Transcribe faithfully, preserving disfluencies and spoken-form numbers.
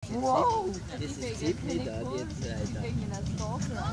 Wow! Das ist zehn Meter, die jetzt weiter.